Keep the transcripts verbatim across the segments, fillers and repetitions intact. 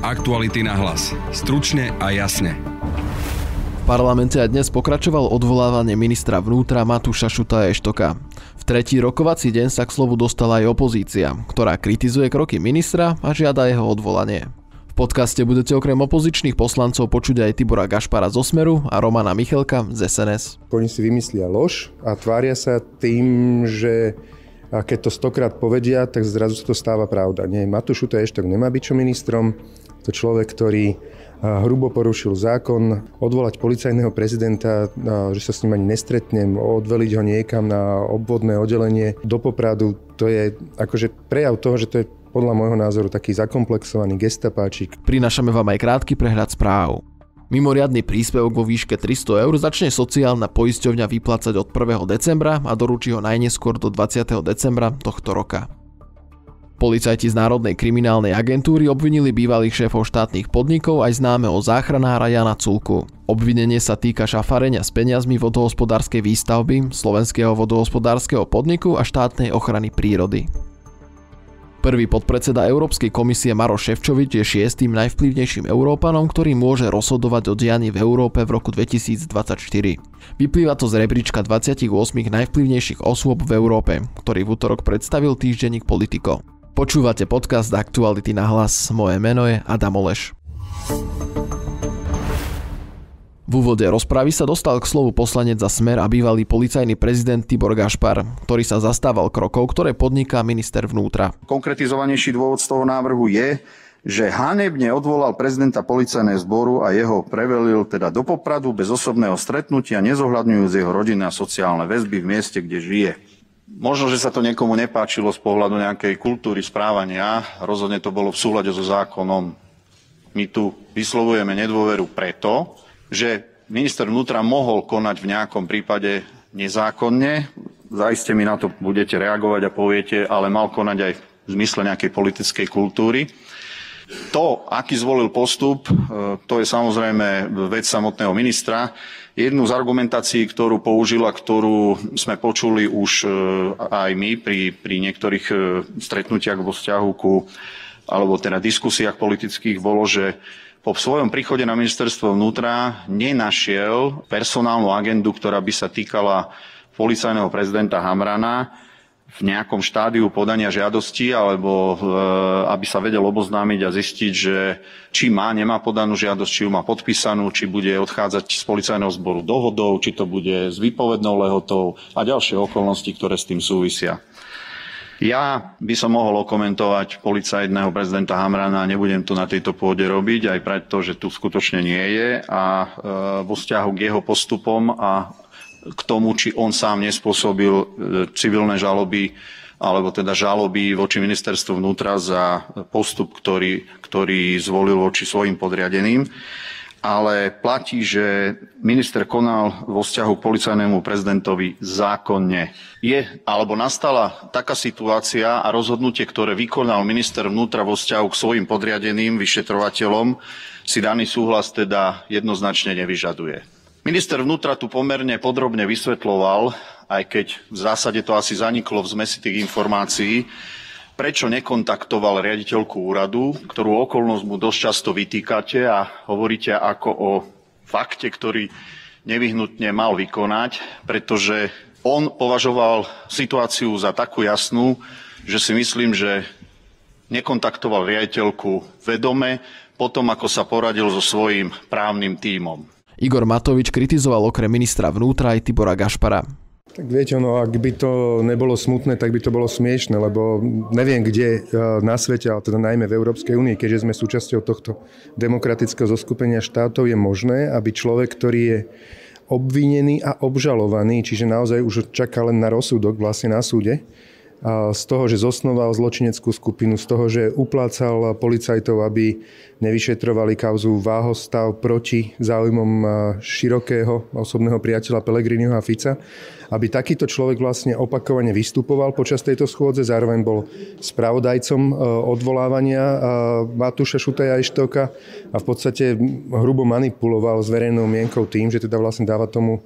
Aktuality na hlas. Stručne a jasne. V parlamente aj dnes pokračoval odvolávanie ministra vnútra Matúša Šutaja Eštoka. V tretí rokovací deň sa k slovu dostala aj opozícia, ktorá kritizuje kroky ministra a žiada jeho odvolanie. V podcaste budete okrem opozičných poslancov počuť aj Tibora Gašpara zo Smeru a Romana Michelka z es en es. Oni si vymyslia lož a tvária sa tým, že keď to stokrát povedia, tak zrazu sa to stáva pravda. Nie, Matúš Šutaj Eštok nemá byť čo ministrom. To človek, ktorý hrubo porušil zákon, odvolať policajného prezidenta, že sa s ním ani nestretnem, odveliť ho niekam na obvodné oddelenie do Popradu, to je akože prejav toho, že to je podľa môjho názoru taký zakomplexovaný gestapáčik. Prinášame vám aj krátky prehľad správ. Mimoriadny príspevok vo výške tristo eur začne sociálna poisťovňa vyplácať od prvého decembra a doručí ho najneskôr do dvadsiateho decembra tohto roka. Policajti z Národnej kriminálnej agentúry obvinili bývalých šéfov štátnych podnikov aj známeho záchranára Jana Culku. Obvinenie sa týka šafárenia s peniazmi vodohospodárskej výstavby, Slovenského vodohospodárskeho podniku a štátnej ochrany prírody. Prvý podpredseda Európskej komisie Maroš Šefčovič je šiestym najvplyvnejším Európanom, ktorý môže rozhodovať o dianí v Európe v roku dvetisícdvadsaťštyri. Vyplýva to z rebríčka dvadsaťosem najvplyvnejších osôb v Európe, ktorý v utorok predstavil týždenník Politico. Počúvate podcast Aktuality na hlas. Moje meno je Adam Oleš. V úvode rozpravy sa dostal k slovu poslanec za Smer a bývalý policajný prezident Tibor Gašpar, ktorý sa zastával krokov, ktoré podniká minister vnútra. Konkretizovanejší dôvod z toho návrhu je, že hanebne odvolal prezidenta policajného zboru a jeho prevelil teda do Popradu bez osobného stretnutia, nezohľadňujúc jeho rodinné a sociálne väzby v mieste, kde žije. Možno, že sa to niekomu nepáčilo z pohľadu nejakej kultúry správania, rozhodne to bolo v súlade so zákonom. My tu vyslovujeme nedôveru preto, že minister vnútra mohol konať v nejakom prípade nezákonne. Zaiste mi na to budete reagovať a poviete, ale mal konať aj v zmysle nejakej politickej kultúry. To, aký zvolil postup, to je samozrejme vec samotného ministra. Jednu z argumentácií, ktorú použil a ktorú sme počuli už aj my pri, pri niektorých stretnutiach vo vzťahu ku, alebo teda diskusiách politických, bolo, že po svojom príchode na ministerstvo vnútra nenašiel personálnu agendu, ktorá by sa týkala policajného prezidenta Hamrana v nejakom štádiu podania žiadosti, alebo e, aby sa vedel oboznámiť a zistiť, že či má, nemá podanú žiadosť, či ju má podpísanú, či bude odchádzať z policajného zboru dohodou, či to bude s výpovednou lehotou a ďalšie okolnosti, ktoré s tým súvisia. Ja by som mohol okomentovať policajného prezidenta Hamrana, nebudem to na tejto pôde robiť, aj preto, že tu skutočne nie je a e, vo vzťahu k jeho postupom a k tomu, či on sám nespôsobil civilné žaloby alebo teda žaloby voči ministerstvu vnútra za postup, ktorý, ktorý zvolil voči svojim podriadeným. Ale platí, že minister konal vo vzťahu k policajnému prezidentovi zákonne. Je alebo nastala taká situácia a rozhodnutie, ktoré vykonal minister vnútra vo vzťahu k svojim podriadeným vyšetrovateľom, si daný súhlas teda jednoznačne nevyžaduje. Minister vnútra tu pomerne podrobne vysvetľoval, aj keď v zásade to asi zaniklo v zmesi tých informácií, prečo nekontaktoval riaditeľku úradu, ktorú okolnosť mu dosť často vytýkate a hovoríte ako o fakte, ktorý nevyhnutne mal vykonať, pretože on považoval situáciu za takú jasnú, že si myslím, že nekontaktoval riaditeľku vedome potom, ako sa poradil so svojím právnym tímom. Igor Matovič kritizoval okrem ministra vnútra aj Tibora Gašpara. Tak viete, ono, ak by to nebolo smutné, tak by to bolo smiešne, lebo neviem, kde na svete, ale teda najmä v Európskej únii, keďže sme súčasťou tohto demokratického zoskupenia štátov, je možné, aby človek, ktorý je obvinený a obžalovaný, čiže naozaj už čaká len na rozsudok vlastne na súde, z toho, že zosnoval zločineckú skupinu, z toho, že uplácal policajtov, aby nevyšetrovali kauzu Váhostav proti záujmom širokého osobného priateľa Pellegriniho a Fica, aby takýto človek vlastne opakovane vystupoval počas tejto schôdze, zároveň bol spravodajcom odvolávania Matúša Šutaja Eštoka a v podstate hrubo manipuloval s verejnou mienkou tým, že teda vlastne dáva tomu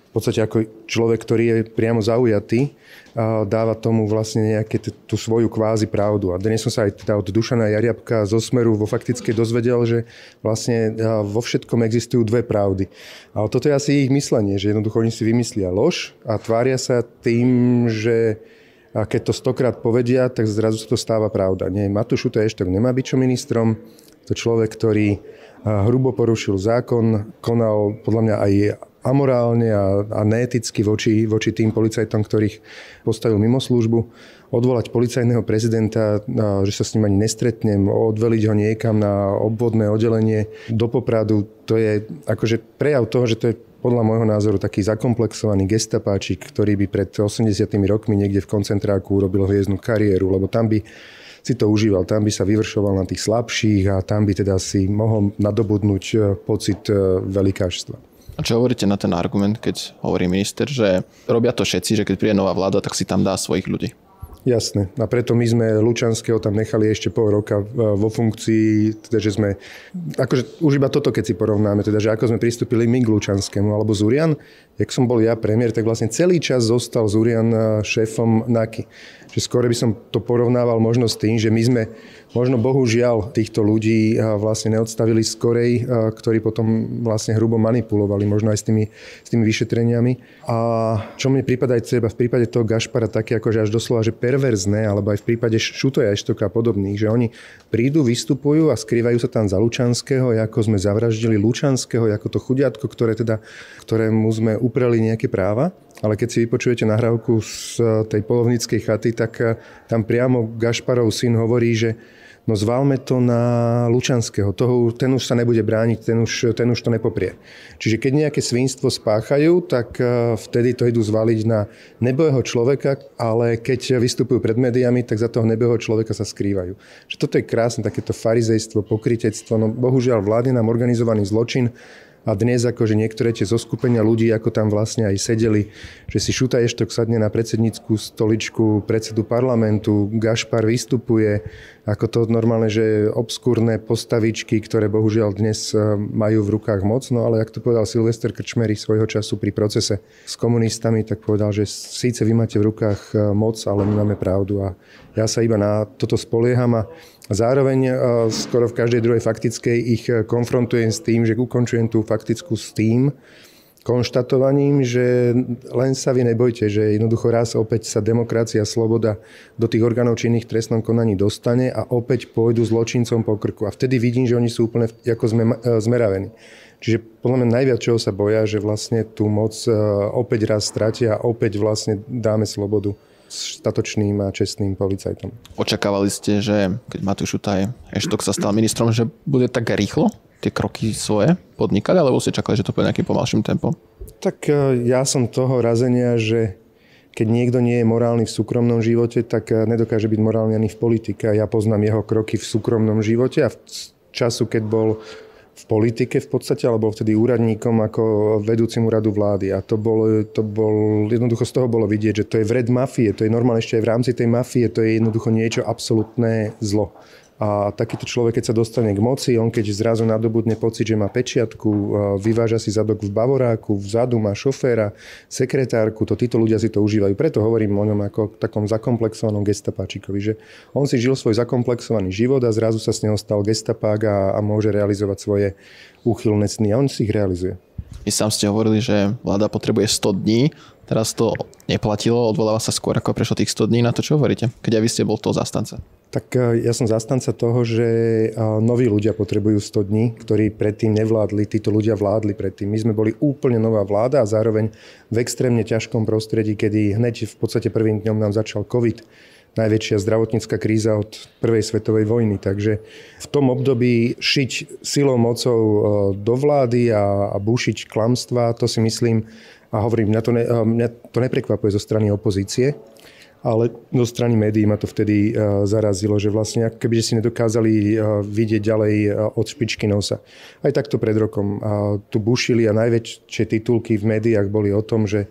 v podstate ako človek, ktorý je priamo zaujatý, dáva tomu vlastne nejaké t- tú svoju kvázi pravdu. A dnes som sa aj teda od Dušana Jariabka zo Smeru vo faktickej dozvedel, že vlastne vo všetkom existujú dve pravdy. A toto je asi ich myslenie, že jednoducho oni si vymyslia lož a tvária sa tým, že keď to stokrát povedia, tak zrazu sa to stáva pravda. Nie, Matúš Šutaj Eštok nemá byť čo ministrom, to človek, ktorý hrubo porušil zákon, konal podľa mňa aj amorálne a, a neeticky voči, voči tým policajtom, ktorých postavil mimo službu. Odvolať policajného prezidenta, že sa s ním ani nestretnem, odveliť ho niekam na obvodné oddelenie do Popradu, to je akože prejav toho, že to je podľa môjho názoru taký zakomplexovaný gestapáčik, ktorý by pred osemdesiatimi rokmi niekde v koncentráku urobil hviezdnu kariéru, lebo tam by si to užíval, tam by sa vyvršoval na tých slabších a tam by teda si mohol nadobudnúť pocit velikášstva. A čo hovoríte na ten argument, keď hovorí minister, že robia to všetci, že keď príde nová vláda, tak si tam dá svojich ľudí? Jasné. A preto my sme Lučanského tam nechali ešte pol roka vo funkcii, teda že sme, akože už iba toto, keď si porovnáme, teda že ako sme pristúpili my k Lučanskému, alebo Zurian, jak som bol ja premiér, tak vlastne celý čas zostal Zurian šéfom NAKY. Že skôr by som to porovnával možno s tým, že my sme možno bohužiaľ týchto ľudí vlastne neodstavili skorej, ktorí potom vlastne hrubo manipulovali, možno aj s tými, s tými vyšetreniami. A čo mne prípada aj treba v prípade toho Gašpara také akože až doslova, že perverzné, alebo aj v prípade Šutoja Eštoka a podobných, že oni prídu, vystupujú a skrývajú sa tam za Lučanského, ako sme zavraždili Lučanského, ako to chudiatko, ktoré teda, ktorému sme upreli nejaké práva. Ale keď si vypočujete nahrávku z tej polovníckej chaty, tak tam priamo Gašparov syn hovorí, že no zvalme to na Lučanského. Toho, ten už sa nebude brániť, ten už, ten už to nepoprie. Čiže keď nejaké svinstvo spáchajú, tak vtedy to idú zvaliť na nebohého človeka, ale keď vystupujú pred médiami, tak za toho nebohého človeka sa skrývajú. Že toto je krásne, takéto farizejstvo, pokrytectvo. No bohužiaľ vládne nám organizovaný zločin. A dnes akože niektoré tie zoskupenia ľudí, ako tam vlastne aj sedeli, že si Šutaj Eštok sadne na predsednícku stoličku predsedu parlamentu, Gašpar vystupuje, ako to normálne, že obskúrne postavičky, ktoré bohužiaľ dnes majú v rukách moc. No ale jak to povedal Silvester Krčmery svojho času pri procese s komunistami, tak povedal, že síce vy máte v rukách moc, ale my máme pravdu. A ja sa iba na toto spolieham a zároveň skoro v každej druhej faktickej ich konfrontujem s tým, že ukončujem tú faktickú s tým konštatovaním, že len sa vy nebojte, že jednoducho raz opäť sa demokracia a sloboda do tých orgánov činných v trestnom konaní dostane a opäť pôjdu zločincom po krku. A vtedy vidím, že oni sú úplne ako zmeravení. Čiže podľa mňa najviac čoho sa boja, že vlastne tú moc opäť raz stratia a opäť vlastne dáme slobodu statočným a čestným policajtom. Očakávali ste, že keď Matúš Šutaj Eštok sa stal ministrom, že bude tak rýchlo tie kroky svoje podnikať, alebo ste čakali, že to bude nejakým pomalším tempom? Tak ja som toho razenia, že keď niekto nie je morálny v súkromnom živote, tak nedokáže byť morálny ani v politike. Ja poznám jeho kroky v súkromnom živote a v času, keď bol v politike v podstate, alebo vtedy úradníkom ako vedúcim úradu vlády. A to bolo, to bol, jednoducho z toho bolo vidieť, že to je vred mafie, to je normálne ešte aj v rámci tej mafie, to je jednoducho niečo absolútne zlo. A takýto človek, keď sa dostane k moci, on keď zrazu nadobudne pocit, že má pečiatku, vyváža si zadok v bavoráku, vzadu má šoféra, sekretárku, to títo ľudia si to užívajú. Preto hovorím o ňom ako takom zakomplexovanom gestapáčikovi, že on si žil svoj zakomplexovaný život a zrazu sa z neho stal gestapák a, a môže realizovať svoje úchylné sny a on si ich realizuje. Vy sám ste hovorili, že vláda potrebuje sto dní, teraz to neplatilo, odvoláva sa skôr, ako prešlo tých sto dní. Na to čo hovoríte? Keď aj vy ste bol toho zastanca. Tak ja som zastanca toho, že noví ľudia potrebujú sto dní, ktorí predtým nevládli, títo ľudia vládli predtým. My sme boli úplne nová vláda a zároveň v extrémne ťažkom prostredí, kedy hneď v podstate prvým dňom nám začal COVID, najväčšia zdravotnícka kríza od prvej svetovej vojny. Takže v tom období šiť silou mocou do vlády a, a bušiť klamstvá, to si myslím, a hovorím, mňa to, ne, mňa to neprekvapuje zo strany opozície, ale zo strany médií ma to vtedy uh, zarazilo, že vlastne ako keby si nedokázali uh, vidieť ďalej uh, od špičky nosa. Aj takto pred rokom uh, tu bušili a najväčšie titulky v médiách boli o tom, že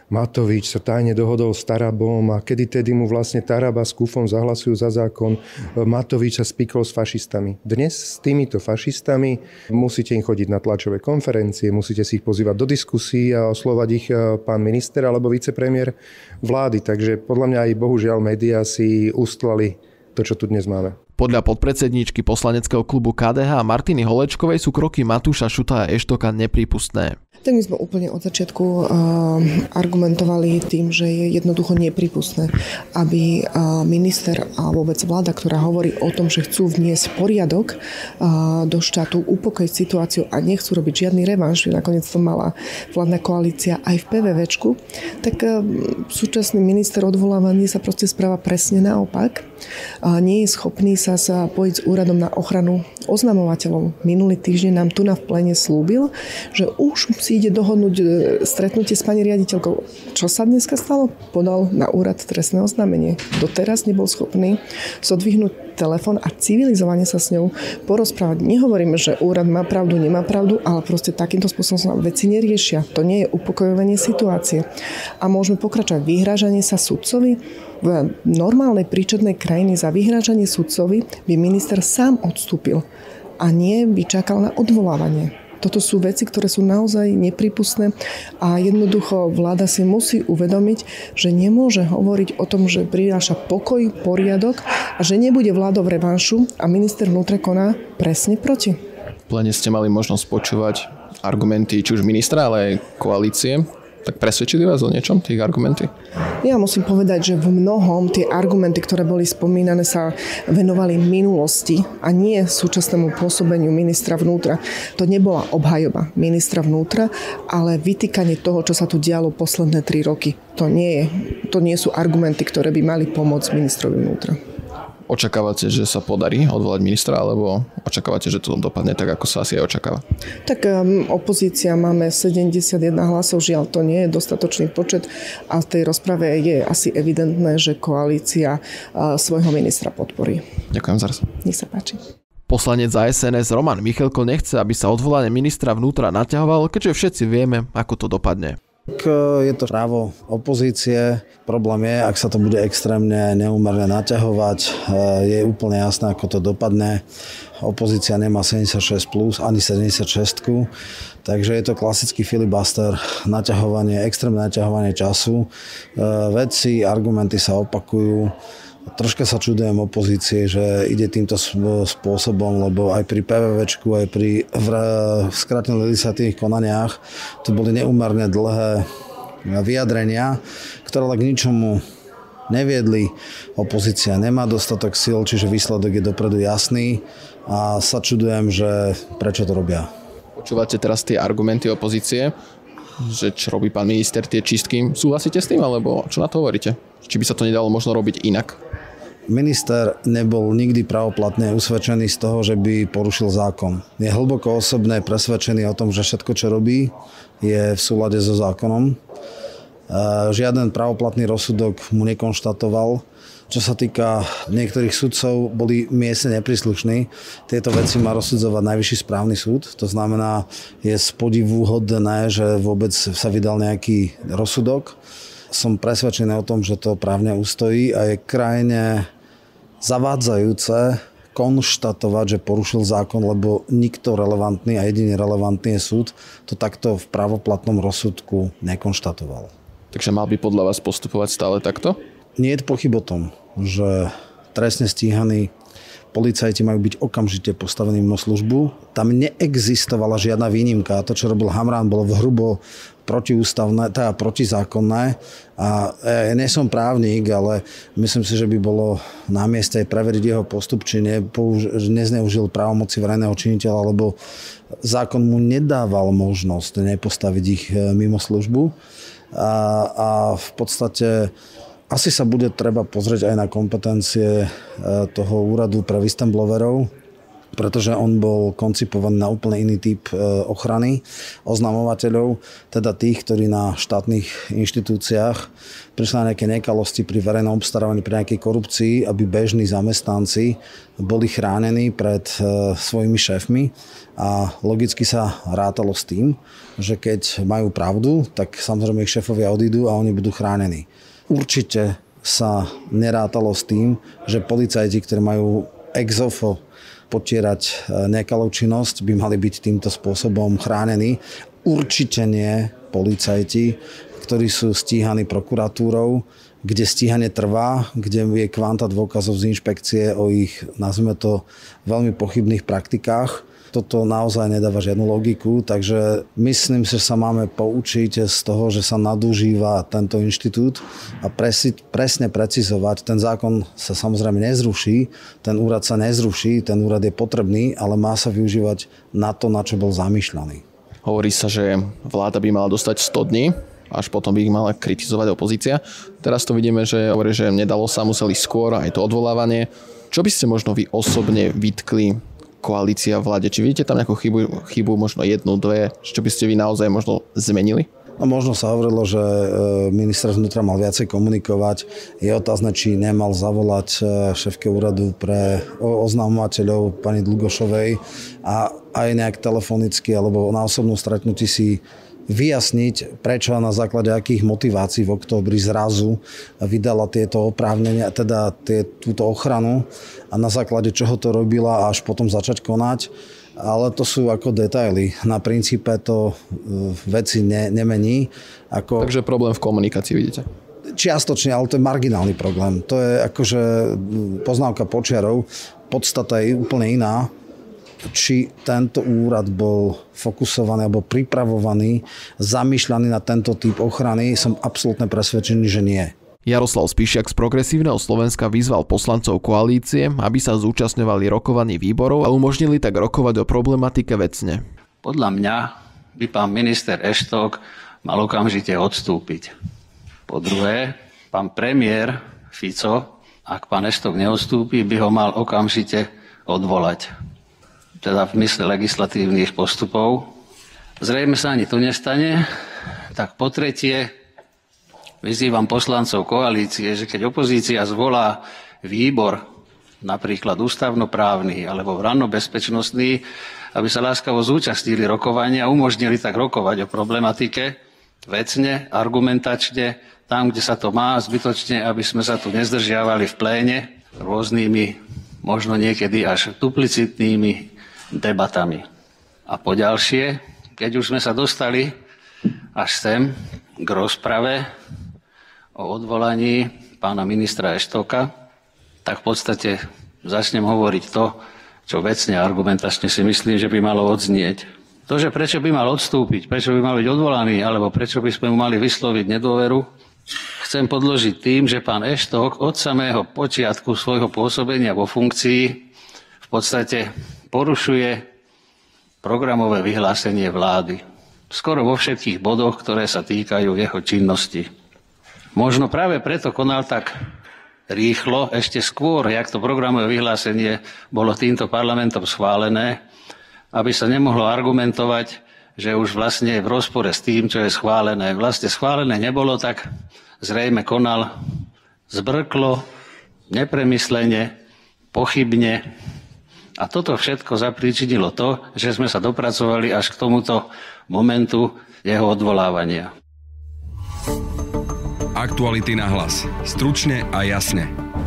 Matovič sa tajne dohodol s Tarabom a kedy tedy mu vlastne Taraba s Kufom zahlasujú za zákon. Matovič sa spikol s fašistami. Dnes s týmito fašistami musíte im chodiť na tlačové konferencie, musíte si ich pozývať do diskusí a oslovať ich pán minister alebo vicepremiér vlády. Takže podľa mňa aj bohužiaľ médiá si ustlali to, čo tu dnes máme. Podľa podpredsedníčky poslaneckého klubu ká dé há Martiny Holečkovej sú kroky Matúša Šutaja Eštoka neprípustné. Tak my sme úplne od začiatku uh, argumentovali tým, že je jednoducho neprípustné, aby uh, minister a vôbec vláda, ktorá hovorí o tom, že chcú vniesť poriadok uh, do štátu, upokojiť situáciu a nechcú robiť žiadny revanš, nakoniec to mala vládna koalícia aj v pé vé véčku, tak uh, súčasný minister odvolávaný sa proste správa presne naopak. Uh, nie je schopný sa spojiť s úradom na ochranu oznamovateľov. Minulý týždeň nám tu na v plene slúbil, že už si ide dohodnúť stretnutie s pani riaditeľkou. Čo sa dneska stalo? Podal na úrad trestné oznámenie. Doteraz nebol schopný zodvihnúť telefón a civilizovane sa s ňou porozprávať. Nehovoríme, že úrad má pravdu, nemá pravdu, ale proste takýmto spôsobom sa veci neriešia. To nie je upokojovanie situácie. A môžeme pokračovať. Vyhrážanie sa sudcovi. V normálnej príčetnej krajiny za vyhrážanie sudcovi by minister sám odstúpil a nie by čakal na odvolávanie. Toto sú veci, ktoré sú naozaj neprípustné a jednoducho vláda si musí uvedomiť, že nemôže hovoriť o tom, že prináša pokoj, poriadok a že nebude vládou revanšu a minister vnútra koná presne proti. V plene ste mali možnosť počúvať argumenty či už ministra, ale aj koalície. Tak presvedčili vás o niečom, tých argumenty? Ja musím povedať, že v mnohom tie argumenty, ktoré boli spomínané, sa venovali minulosti a nie súčasnému pôsobeniu ministra vnútra. To nebola obhajoba ministra vnútra, ale vytýkanie toho, čo sa tu dialo posledné tri roky. To nie je, to nie sú argumenty, ktoré by mali pomôcť ministrovi vnútra. Očakávate, že sa podarí odvolať ministra, alebo očakávate, že to dopadne tak, ako sa asi aj očakáva? Tak um, opozícia máme sedemdesiatjeden hlasov, žiaľ to nie je dostatočný počet a v tej rozprave je asi evidentné, že koalícia uh, svojho ministra podporí. Ďakujem za raz. Nech sa páči. Poslanec za es en es Roman Michalko nechce, aby sa odvolanie ministra vnútra naťahoval, keďže všetci vieme, ako to dopadne. Je to právo opozície. Problém je, ak sa to bude extrémne neúmerne naťahovať, je úplne jasné, ako to dopadne. Opozícia nemá sedemdesiatšesť plus, ani sedemdesiatšesť, takže je to klasický filibuster, naťahovanie, extrémne naťahovanie času. Veci, argumenty sa opakujú. Troška sa čudujem opozície, že ide týmto spôsobom, lebo aj pri pé vé véčku, aj pri skrátených legislatívnych konaniach to boli neúmerne dlhé vyjadrenia, ktoré ale k ničomu neviedli. Opozícia nemá dostatok síl, čiže výsledok je dopredu jasný a sa čudujem, že prečo to robia. Počúvate teraz tie argumenty opozície, že čo robí pán minister, tie čistky. Súhlasíte s tým, alebo čo na to hovoríte? Či by sa to nedalo možno robiť inak? Minister nebol nikdy pravoplatne usvedčený z toho, že by porušil zákon. Je hlboko osobne presvedčený o tom, že všetko, čo robí, je v súlade so zákonom. Žiaden pravoplatný rozsudok mu nekonštatoval. Čo sa týka niektorých sudcov, boli miestne nepríslušní. Tieto veci má rozsudzovať Najvyšší správny súd. To znamená, je spodivúhodné, že vôbec sa vydal nejaký rozsudok. Som presvedčený o tom, že to právne ustojí a je krajne zavádzajúce konštatovať, že porušil zákon, lebo nikto relevantný a jediný relevantný je súd to takto v právoplatnom rozsudku nekonštatoval. Takže mal by podľa vás postupovať stále takto? Nie je pochyb o tom, že trestne stíhaní policajti majú byť okamžite postavení mimo službu. Tam neexistovala žiadna výnimka. To, čo robil Hamran, bolo hrubo protiústavné, teda protizákonné. A ja nie som právnik, ale myslím si, že by bolo na mieste aj preveriť jeho postup, či nezneužil právomoci verejného činiteľa, lebo zákon mu nedával možnosť nepostaviť ich mimo službu. A, a v podstate asi sa bude treba pozrieť aj na kompetencie toho úradu pre whistleblowerov, pretože on bol koncipovaný na úplne iný typ ochrany oznamovateľov, teda tých, ktorí na štátnych inštitúciách prišli na nejaké nekalosti pri verejnom obstarávaní, pri nejakej korupcii, aby bežní zamestnanci boli chránení pred svojimi šéfmi a logicky sa rátalo s tým, že keď majú pravdu, tak samozrejme ich šéfovia odídu a oni budú chránení. Určite sa nerátalo s tým, že policajti, ktorí majú ex ofo potierať nekalú činnosť, by mali byť týmto spôsobom chránení. Určite nie policajti, ktorí sú stíhaní prokuratúrou, kde stíhanie trvá, kde je kvanta dôkazov z inšpekcie o ich, nazvime to, veľmi pochybných praktikách. Toto naozaj nedáva žiadnu logiku, takže myslím si, že sa máme poučiť z toho, že sa nadužíva tento inštitút a presi, presne precizovať. Ten zákon sa samozrejme nezruší, ten úrad sa nezruší, ten úrad je potrebný, ale má sa využívať na to, na čo bol zamýšľaný. Hovorí sa, že vláda by mala dostať sto dní, až potom by ich mala kritizovať opozícia. Teraz to vidíme, že hovorí, že nedalo sa, museli skôr, aj to odvolávanie. Čo by ste možno vy osobne vytkli koalícia v vláde? Či vidíte tam nejakú chybu, chybu, možno jednu, dve, čo by ste vy naozaj možno zmenili? No, možno sa hovorilo, že minister vnútra mal viacej komunikovať. Je otázne, či nemal zavolať šéfke úradu pre oznamovateľov pani Dlugošovej a aj nejak telefonicky alebo na osobnom stretnutí si vyjasniť, prečo a na základe akých motivácií v októbri zrazu vydala tieto oprávnenia, teda tie, túto ochranu a na základe čoho to robila a až potom začať konať. Ale to sú ako detaily. Na princípe to veci ne, nemení. Ako... Takže problém v komunikácii vidíte? Čiastočne, ale to je marginálny problém. To je akože poznámka počiarov. Podstata je úplne iná. Či tento úrad bol fokusovaný alebo pripravovaný, zamýšľaný na tento typ ochrany, som absolútne presvedčený, že nie. Jaroslav Spišiak z Progresívneho Slovenska vyzval poslancov koalície, aby sa zúčastňovali rokovaní výborov a umožnili tak rokovať o problematike vecne. Podľa mňa by pán minister Eštok mal okamžite odstúpiť. Po druhé, pán premiér Fico, ak pán Eštok neodstúpi, by ho mal okamžite odvolať. Teda v mysle legislatívnych postupov. Zrejme sa ani to nestane. Tak po tretie, vyzývam poslancov koalície, že keď opozícia zvolá výbor, napríklad ústavnoprávny alebo rannobezpečnostný, aby sa láskavo zúčastnili rokovania a umožnili tak rokovať o problematike vecne, argumentačne, tam, kde sa to má, zbytočne, aby sme sa tu nezdržiavali v pléne rôznymi, možno niekedy až duplicitnými debatami. A poďalšie, keď už sme sa dostali až sem k rozprave o odvolaní pána ministra Eštoka, tak v podstate začnem hovoriť to, čo vecne a argumentačne si myslím, že by malo odznieť. To, že prečo by mal odstúpiť, prečo by mal byť odvolaný, alebo prečo by sme mu mali vysloviť nedôveru, chcem podložiť tým, že pán Eštok od samého počiatku svojho pôsobenia vo funkcii v podstate porušuje programové vyhlásenie vlády. Skoro vo všetkých bodoch, ktoré sa týkajú jeho činnosti. Možno práve preto konal tak rýchlo, ešte skôr, jak to programové vyhlásenie bolo týmto parlamentom schválené, aby sa nemohlo argumentovať, že už vlastne je v rozpore s tým, čo je schválené. Vlastne schválené nebolo, tak zrejme konal zbrklo, nepremyslene, pochybne. A toto všetko zapríčinilo to, že sme sa dopracovali až k tomuto momentu jeho odvolávania. Aktuality na hlas. Stručne a jasne.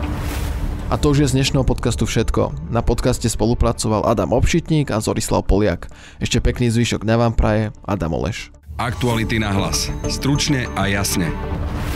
A to už je z dnešného podcastu všetko. Na podcaste spolupracoval Adam Obšitník a Zorislav Poliak. Ešte pekný zvyšok dňa vám praje Adam Oleš. Aktuality na hlas. Stručne a jasne.